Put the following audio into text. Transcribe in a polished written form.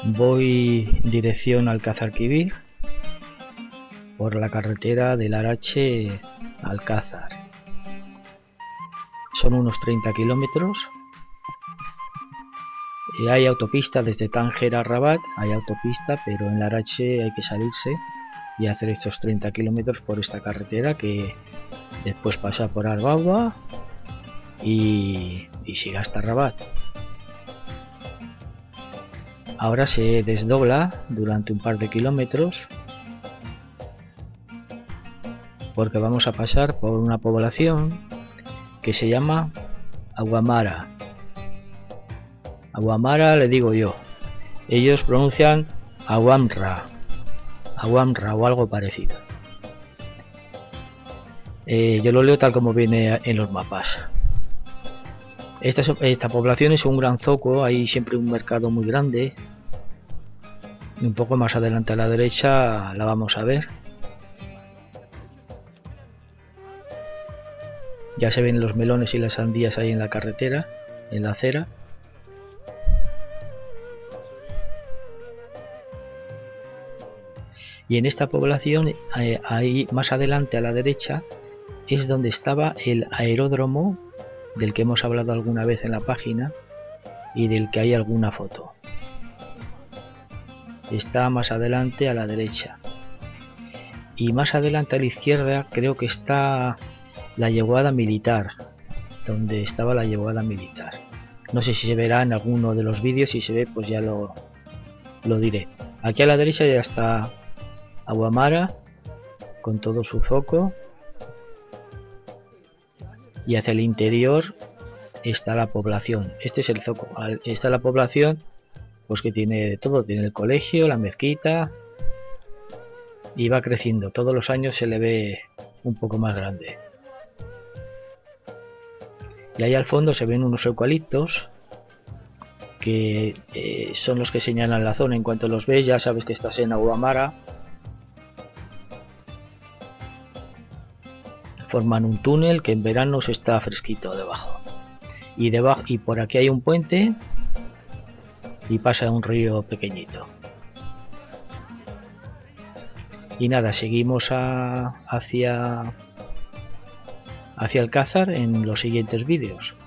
Voy dirección Alcázar-Quibir por la carretera del Larache Alcázar. Son unos 30 kilómetros. Hay autopista desde Tánger a Rabat, hay autopista, pero en Larache hay que salirse y hacer estos 30 kilómetros por esta carretera que después pasa por Arbaba y sigue hasta Rabat. Ahora se desdobla durante un par de kilómetros porque vamos a pasar por una población que se llama Aguamara. Aguamara le digo yo, ellos pronuncian Aguamra o algo parecido. Yo lo leo tal como viene en los mapas. Esta población es un gran zoco, hay siempre un mercado muy grande. Un poco más adelante a la derecha la vamos a ver. Ya se ven los melones y las sandías ahí en la carretera, en la acera. Y en esta población, ahí más adelante a la derecha, es donde estaba el aeródromo del que hemos hablado alguna vez en la página y del que hay alguna foto. Está más adelante a la derecha. Y más adelante a la izquierda creo que está la yeguada militar, donde estaba la yeguada militar. No sé si se verá en alguno de los vídeos, si se ve pues ya lo diré. Aquí a la derecha ya está Aguamara con todo su zoco y hacia el interior está la población. Este es el zoco. Está la población pues que tiene de todo, tiene el colegio, la mezquita y va creciendo. Todos los años se le ve un poco más grande. Y ahí al fondo se ven unos eucaliptos que son los que señalan la zona. En cuanto los ves ya sabes que estás en Aguamara. Forman un túnel que en verano se está fresquito debajo. Y por aquí hay un puente y pasa un río pequeñito. Y nada, seguimos hacia Alcázar en los siguientes vídeos.